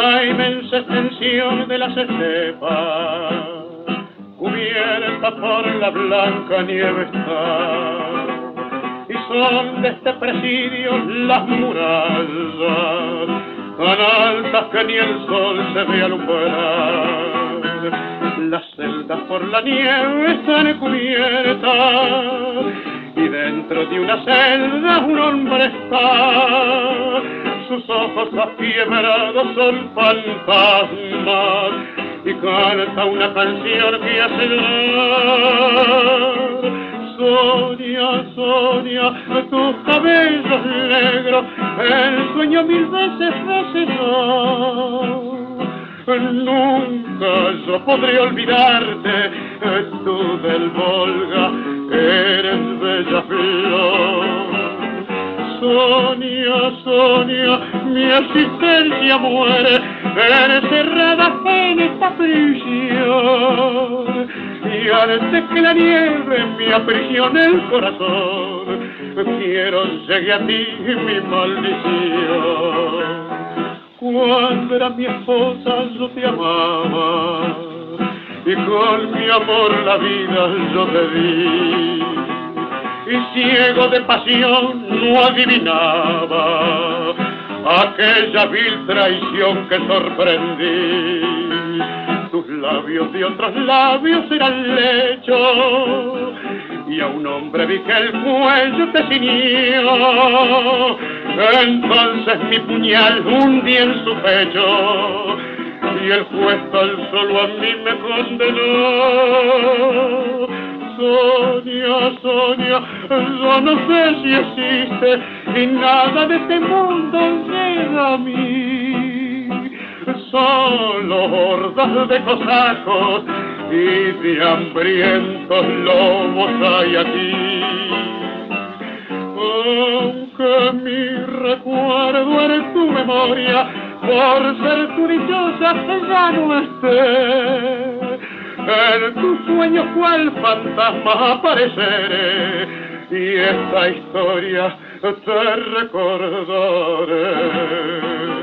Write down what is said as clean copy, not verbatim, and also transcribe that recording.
la inmensa extensión de las estepas, cubierta por la blanca nieve está, y son de este presidio las murallas, tan altas que ni el sol se ve alumbrar. Las celdas por la nieve están cubiertas, y dentro de una celda un hombre está. Sus ojos afiebrados son fantasmas, y canta una canción que hace llorar. Sonia, Sonia, tus cabellos negros, el sueño mil veces hace yo. Nunca yo podré olvidarte, tú del Volga eres bella flor. Sonia, Sonia, mi existencia muere encerrada en esta prisión, y antes que la nieve me aprisione el corazón, quiero llegue a ti mi maldición. Cuando era mi esposa yo te amaba, y con mi amor la vida yo te di, y ciego de pasión no adivinaba aquella vil traición que sorprendí. Tus labios de otros labios eran lecho, y a un hombre vi que el cuello te ciñó. Entonces mi puñal hundí en su pecho, y el juez tan solo a mí me condenó. Sonia, Sonia, yo no sé si existe, y nada de este mundo llega a mí. Solo hordas de cosacos y de hambrientos lobos hay aquí. Aunque mi recuerdo en tu memoria, por ser tu dichosa, ya no esté, en tu sueño cual fantasma apareceré, y esta historia te recordaré.